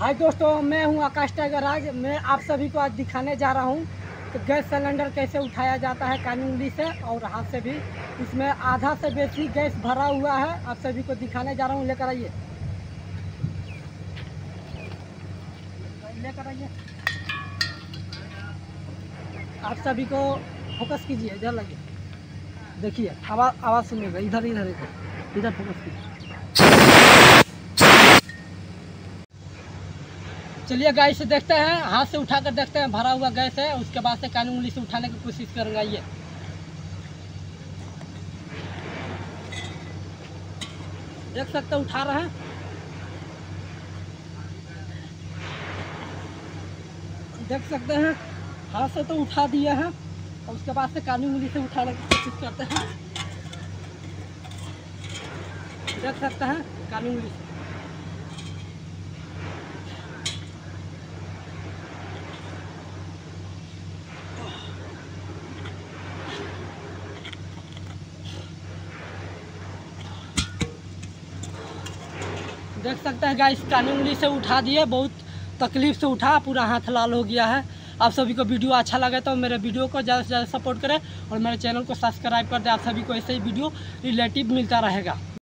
हाय दोस्तों, मैं हूं आकाश टाइगर। आज मैं आप सभी को आज दिखाने जा रहा हूं कि गैस सिलेंडर कैसे उठाया जाता है कानी उंगली से और हाथ से भी। इसमें आधा से बेसी गैस भरा हुआ है। आप सभी को दिखाने जा रहा हूं, लेकर आइए। आप सभी को फोकस कीजिए, इधर लगे, देखिए आवाज़ सुनिएगा। इधर इधर इधर इधर फोकस कीजिए। चलिए गाइस से देखते हैं, हाथ से उठाकर देखते हैं भरा हुआ गैस है। उसके बाद से कानी उंगली से उठाने की कोशिश करूँगा। ये देख सकते हैं, उठा रहे हैं। देख सकते हैं, हाथ से तो उठा दिया है और उसके बाद से कानी उंगली से उठाने की कोशिश करते हैं। देख सकते हैं कानी उंगली से। देख सकते हैं गाइस, कानी उंगली से उठा दिए। बहुत तकलीफ से उठा, पूरा हाथ लाल हो गया है। आप सभी को वीडियो अच्छा लगे तो मेरे वीडियो को ज़्यादा से ज़्यादा सपोर्ट करें और मेरे चैनल को सब्सक्राइब कर दें। आप सभी को ऐसे ही वीडियो रिलेटिव मिलता रहेगा।